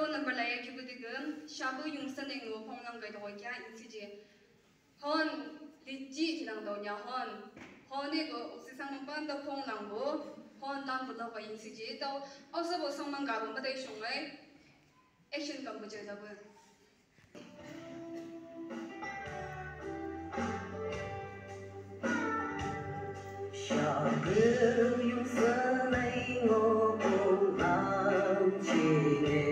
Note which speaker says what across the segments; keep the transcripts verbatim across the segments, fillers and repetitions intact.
Speaker 1: number layak ki budigum shabu yungsan deng no phong lang gai doi kya in si je hon li ji ti lang do nya hon hon ne go si sang ban do phong lang go hon dan bu lo ga in si je do also bo sang mang ga ba dai shong lai action kam bu je da bu
Speaker 2: shabu yungsan deng no phong lang chi ne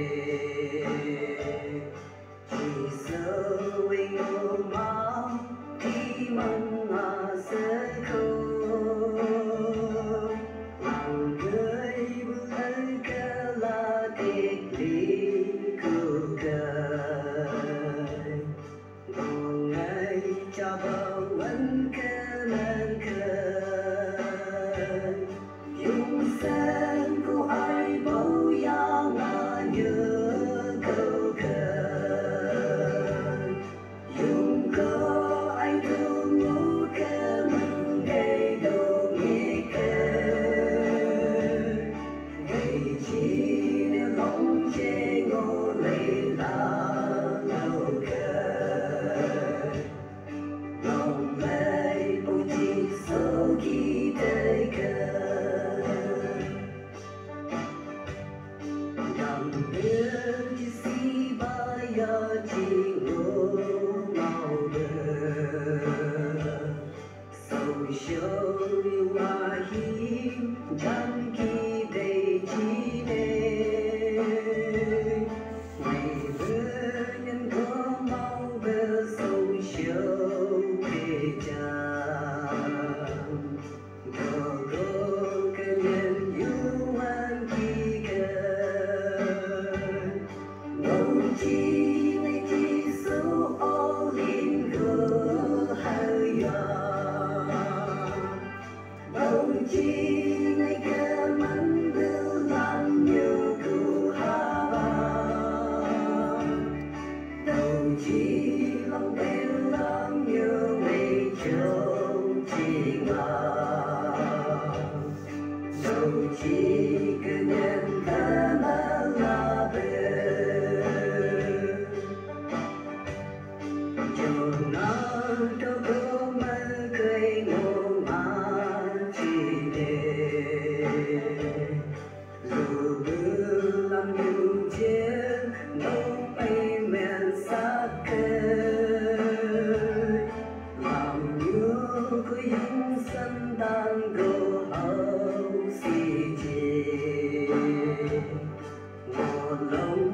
Speaker 2: Long